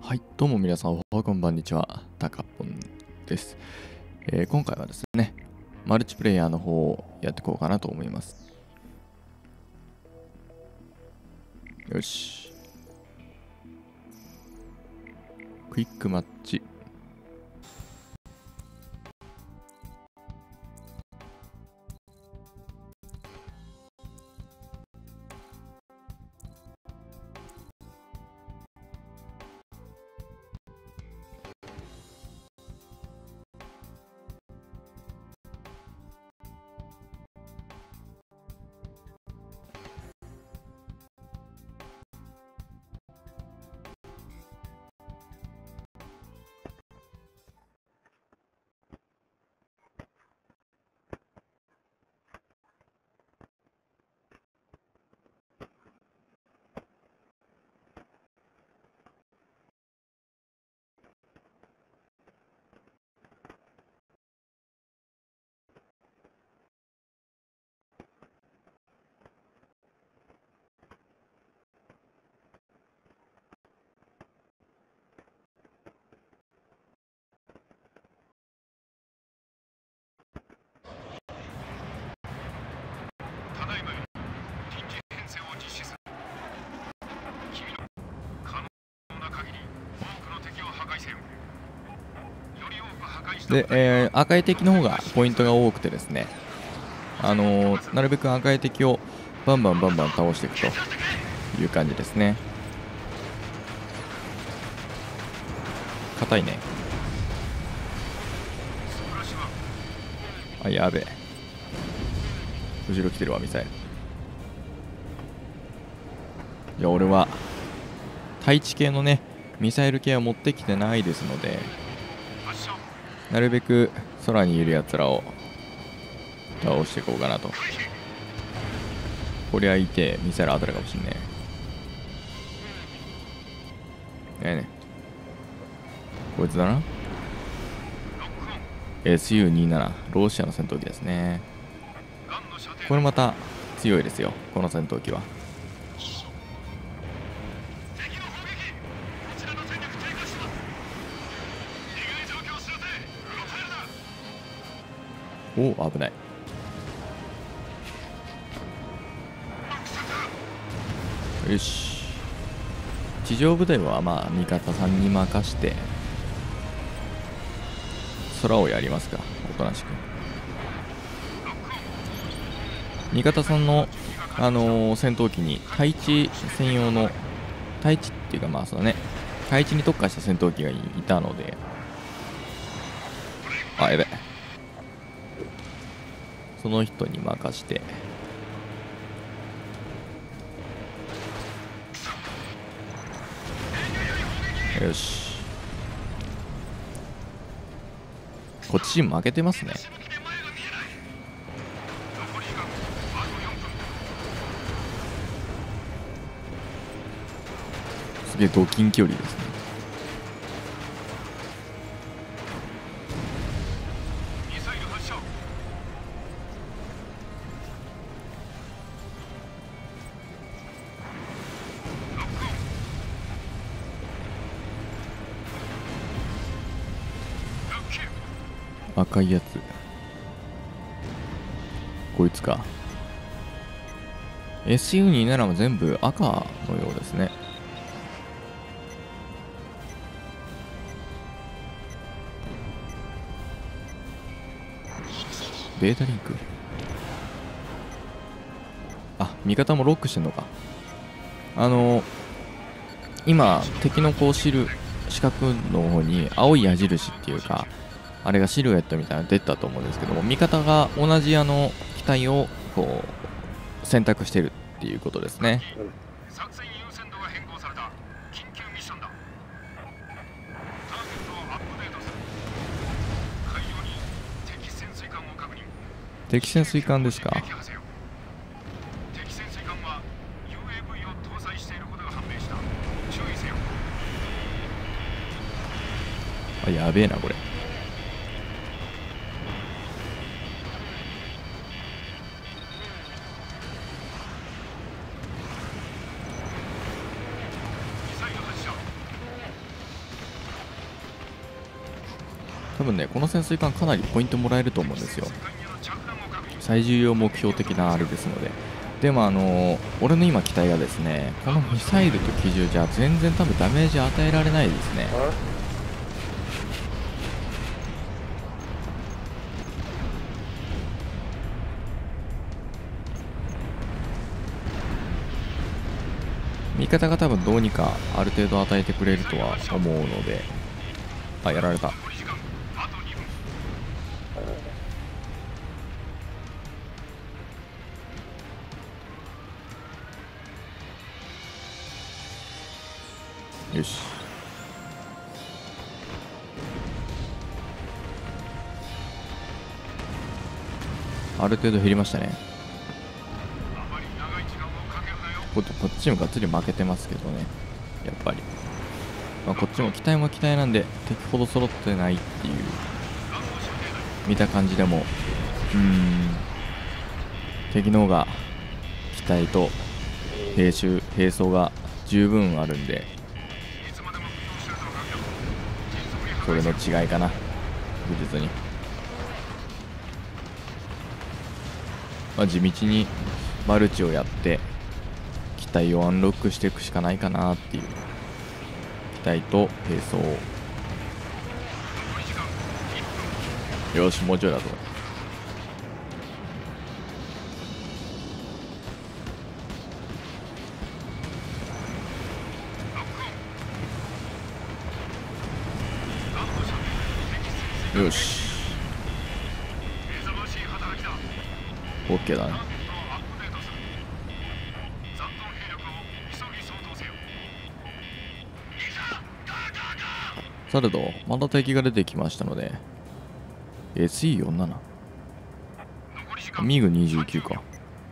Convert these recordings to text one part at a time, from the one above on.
はい、どうも皆さん、おはこんばんにちは、たかぽんです。今回はですね、マルチプレイヤーの方をやっていこうかなと思います。よし。クイックマッチ。で、赤い敵の方がポイントが多くてですね、なるべく赤い敵をバンバン倒していくという感じですね。硬いね。あ、やべえ。後ろ来てるわ、ミサイル。いや、俺は対地系のね、ミサイル系は持ってきてないですので、なるべく空にいるやつらを倒していこうかなと。こりゃいてミサイル当たるかもしんねえ。ねこいつだな。 SU-27 ロシアの戦闘機ですね。これまた強いですよ、この戦闘機は。おお、危ない。よし。地上部隊はまあ味方さんに任して空をやりますか、おとなしく。味方さんの戦闘機に対地専用の、対地っていうかまあそうだね、対地に特化した戦闘機がいたので、あ、やべ、その人に任して、よし。こっちチーム負けてますね。すげえド近距離ですね。赤いやつ、こいつか。 SU-27 も全部赤のようですね。ベータリンク、あ、味方もロックしてんのか。今敵のこう四角の方に青い矢印っていうか、あれがシルエットみたいなの出たと思うんですけども、味方が同じ機体をこう選択してるっていうことですね。敵潜水艦ですか。あ、やべえなこれ。 多分ね、この潜水艦かなりポイントもらえると思うんですよ。最重要目標的なあれですので。でも俺の今機体がですね、このミサイルと機銃じゃ全然多分ダメージ与えられないですね。味方が多分どうにかある程度与えてくれるとは思うので。あ、やられた。よし。ある程度減りましたね。こっちもがっつり負けてますけどね、やっぱり。まあ、こっちも機体も機体なんで敵ほど揃ってないっていう、見た感じでも敵の方が機体と兵装が十分あるんで、それの違いかな、確実に。まあ、地道にマルチをやって機体をアンロックしていくしかないかなっていう。機体と兵装を、よし、もうちょいだぞ。よし、 OK だね。されど、また敵が出てきましたので、SE47、ミグ29か。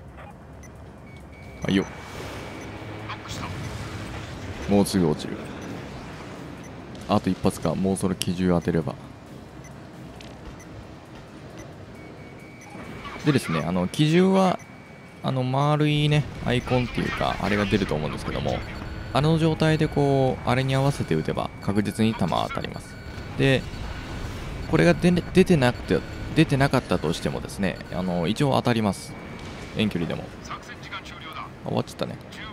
はいよ。もうすぐ落ちる。あと一発か。もうそれ機銃当てれば。でですね、機銃は丸いねアイコンっていうかあれが出ると思うんですけども、あの状態でこうあれに合わせて撃てば確実に弾当たります。でこれが出てなかったとしてもですね、一応当たります。遠距離でも。終わっちゃったね。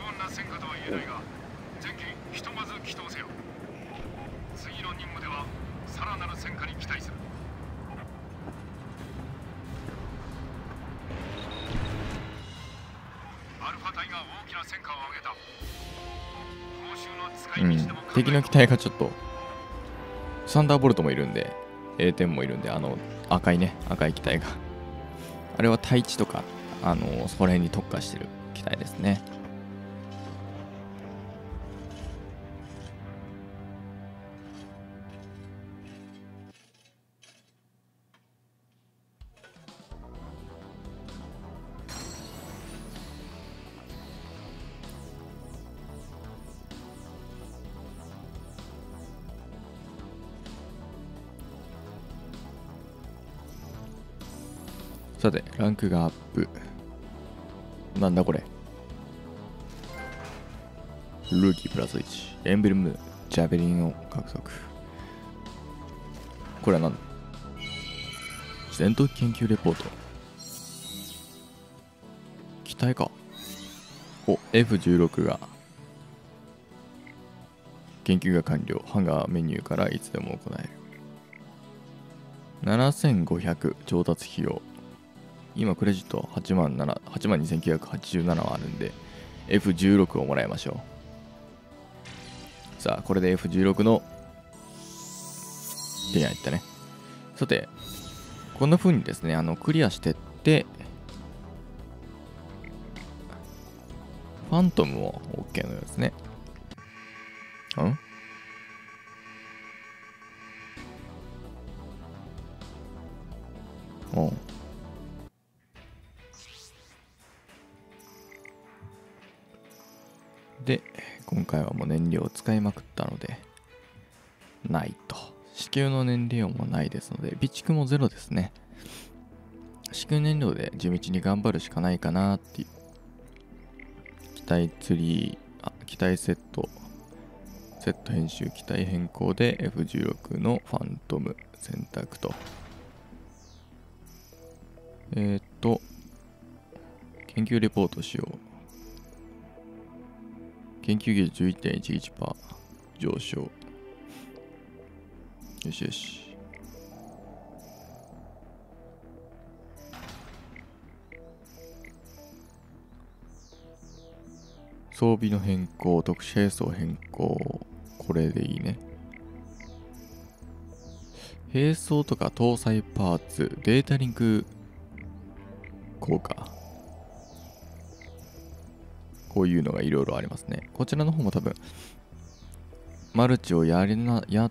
敵の機体がちょっとサンダーボルトもいるんで、A10もいるんで、赤い機体があれは対地とかそこら辺に特化してる機体ですね。さて、ランクがアップ。なんだこれ。ルーキープラス1。エンブレム、ジャベリンを獲得。これは何だ？戦闘機研究レポート。機体か。お、F16 が。研究が完了。ハンガーメニューからいつでも行える。7500調達費用。今クレジット82,987はあるんで F16 をもらいましょう。さあこれで F16 の手に入ったね。さてこんな風にですねクリアしてってファントムも OK のようですね。おう。で今回はもう燃料を使いまくったのでないと。支給の燃料もないですので備蓄もゼロですね。支給燃料で地道に頑張るしかないかなっていう。機体セットセット編集機体変更で F16 のファントム選択と。研究レポートしよう。研究技術 11.11% 上昇。よしよし。装備の変更、特殊兵装変更、これでいいね。兵装とか搭載パーツ、データリンク効果。こういうのがいろいろありますね。こちらの方も多分、マルチをやって、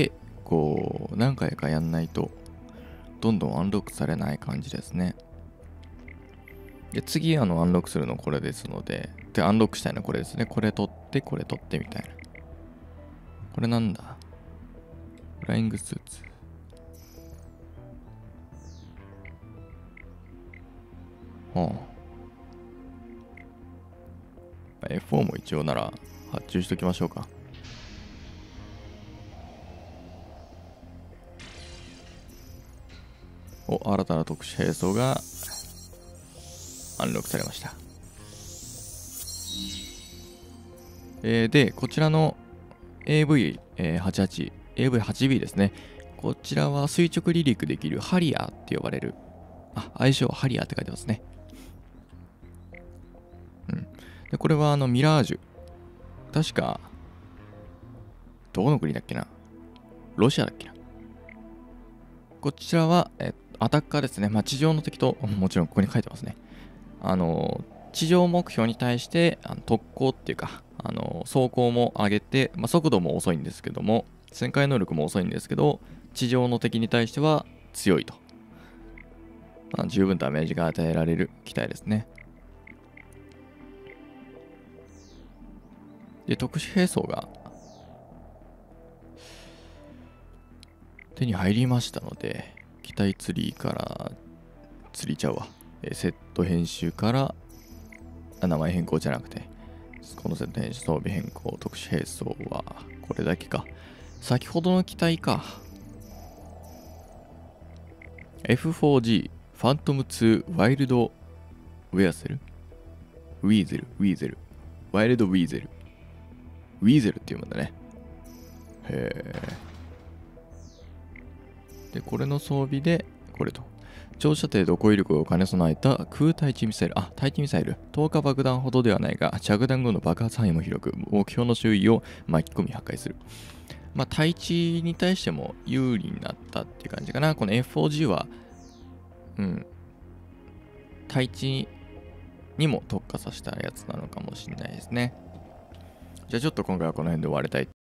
こう、何回かやんないと、どんどんアンロックされない感じですね。で、次、アンロックするのこれですので、で、アンロックしたいのこれですね。これ取って、これ取ってみたいな。これなんだ？フライングスーツ。F4 も一応なら発注しときましょうか。新たな特殊兵装がアンロックされました。で、こちらの AV88、AV8B ですね。こちらは垂直離陸できるハリアーって呼ばれる。愛称はハリアーって書いてますね。で、これはミラージュ。確か、どこの国だっけな？ロシアだっけな？こちらは、アタッカーですね。地上の敵と、もちろんここに書いてますね。地上目標に対して特攻っていうか、走行も上げて、速度も遅いんですけども、旋回能力も遅いんですけど、地上の敵に対しては強いと。十分ダメージが与えられる機体ですね。で、特殊兵装が手に入りましたので、機体ツリーからセット編集から名前変更じゃなくて、このセット編集装備変更特殊兵装はこれだけか。先ほどの機体か。F4G ファントム2ワイルドウィーゼルワイルドウィーゼルっていうもんだね。で、これの装備でこれと長射程と攻撃力を兼ね備えた空対地ミサイル。対地ミサイル。投下爆弾ほどではないが、着弾後の爆発範囲も広く、目標の周囲を巻き込み破壊する。対地に対しても有利になったっていう感じかな。この F4G は、対地にも特化させたやつなのかもしれないですね。じゃあちょっと今回はこの辺で終わりたい